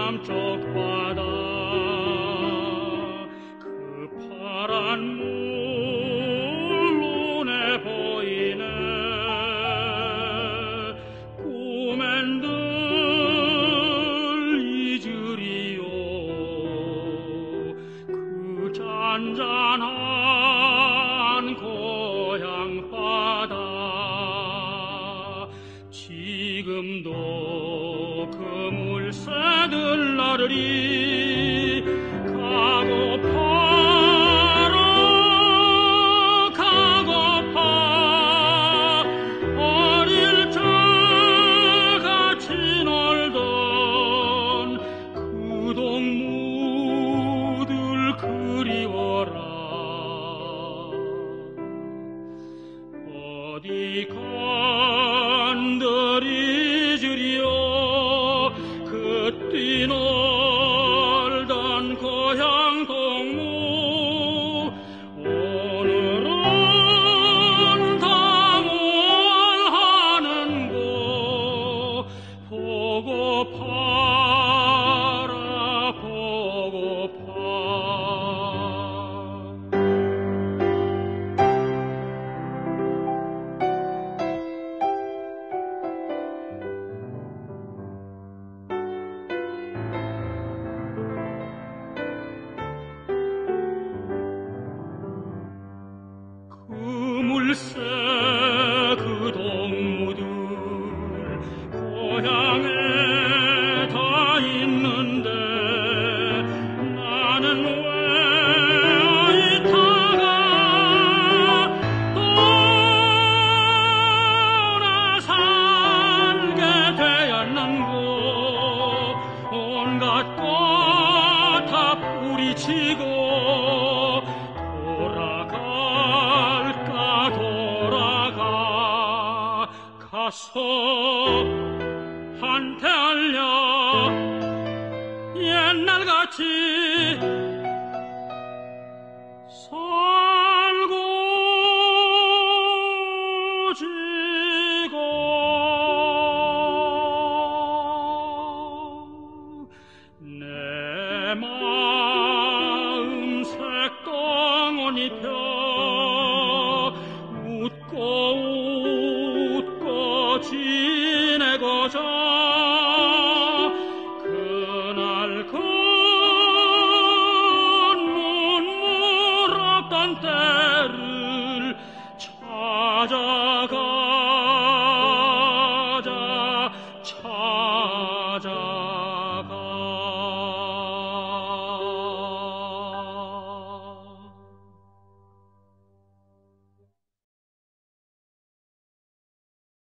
남쪽 바다 그 파란 물 눈에 보이네. 꿈엔들 잊으리요 그 잔잔한 고향 바다. 지금도 그 물새들 나르리 가고파라 가고파. 어릴 적 같이 놀던 그 동무들 그리워라. 어디 간들 잊으리요 그 뛰놀던 고향 동무. 오늘은 당월하는 곳 보고파라 보고파. 그 물새 그 동무들 고향에 다 있는데 나는 왜 이따가 떠나 살게 되었는고. 온갖 꽃 다 뿌리치고 가서 한테 알려 옛날같이